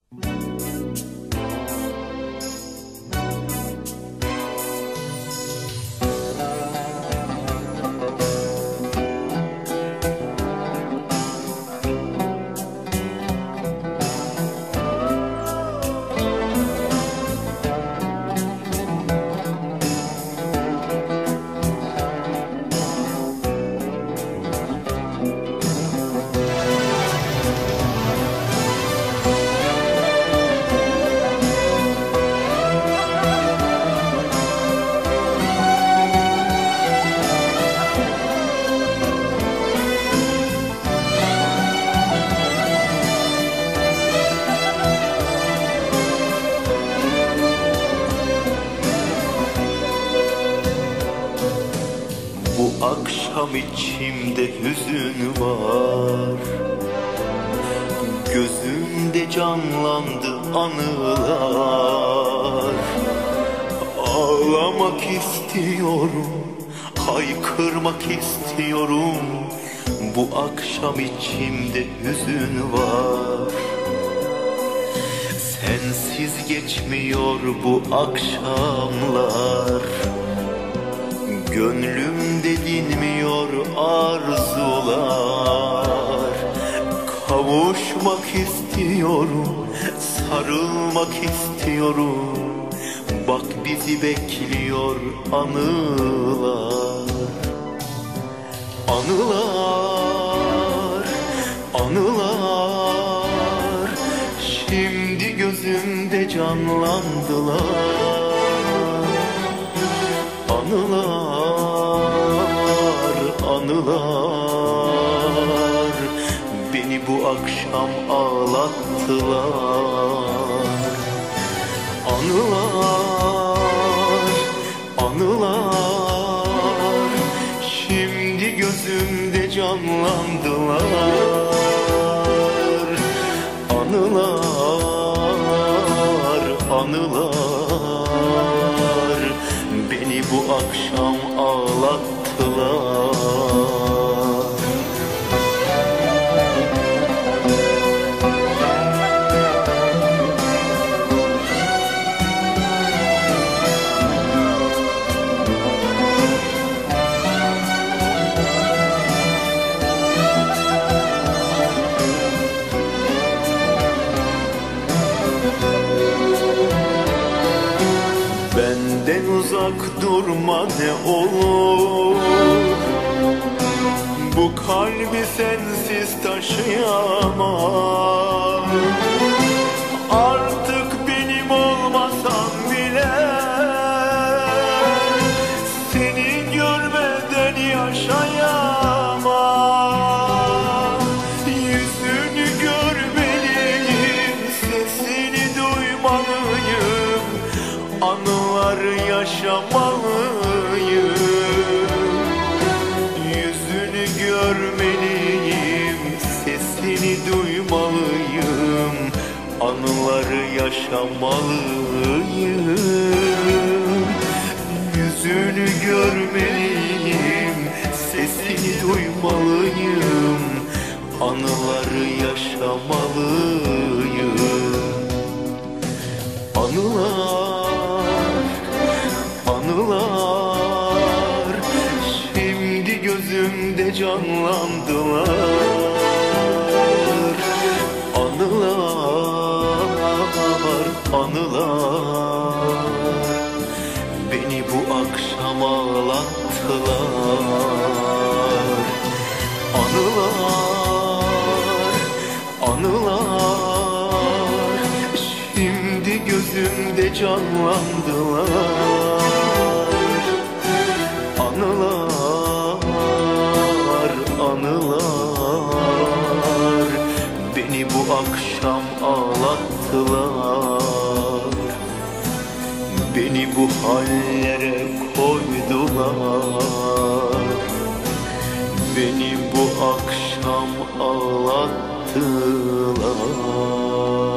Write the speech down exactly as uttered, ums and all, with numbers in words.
Bu akşam içimde hüzün var, gözümde canlandı anılar. Ağlamak istiyorum, haykırmak istiyorum. Bu akşam içimde hüzün var. Sensiz geçmiyor bu akşamlar. Gönlümde dinmiyor arzular. Kavuşmak istiyorum, sarılmak istiyorum. Bak bizi bekliyor anılar. Anılar, anılar, şimdi gözümde canlandılar. Anılar, anılar, beni bu akşam ağlattılar. Anılar, anılar, şimdi gözümde canlandılar. Anılar, anılar, beni bu akşam ağlattılar. Benden uzak durma ne olur, bu kalbi sensiz taşıyamam. Artık benim olmasan bile seni görmeden yaşayamam. Yüzünü görmeliyim, sesini duymalıyım. Anıları yaşamalıyım. Yüzünü görmeliyim, sesini duymalıyım. Anıları yaşamalıyım. Yüzünü görmeliyim, sesini duymalıyım. Anıları yaşamalıyım. Anılar, anılar, şimdi gözümde canlandılar. Anılar, anılar, beni bu akşam ağlattılar. Anılar, anılar, şimdi gözümde canlandılar. Anılar, anılar, beni bu akşam ağlattılar. Beni bu hallere koydular. Beni bu akşam ağlattılar.